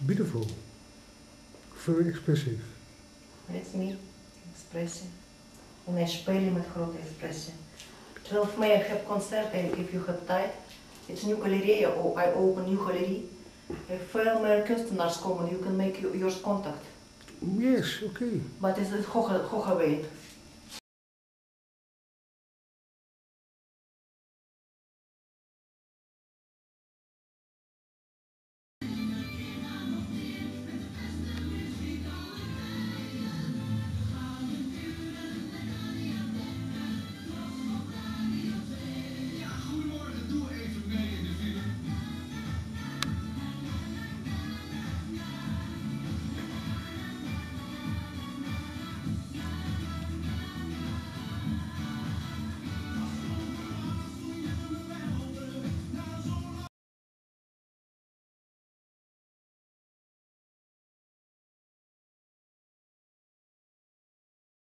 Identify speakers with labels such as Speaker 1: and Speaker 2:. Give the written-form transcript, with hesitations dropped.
Speaker 1: Beautiful. Very expressive.
Speaker 2: Weet niet, expressie. En hij speelt met grote expressie. Terwijl voor mij, ik heb concert en if you have tijd, het is een nieuwe galerie, I open een nieuwe galerie. Veel meer kunstenaars komen, you can make your contact.
Speaker 1: Yes, okay.
Speaker 2: Maar het is het hoge weet.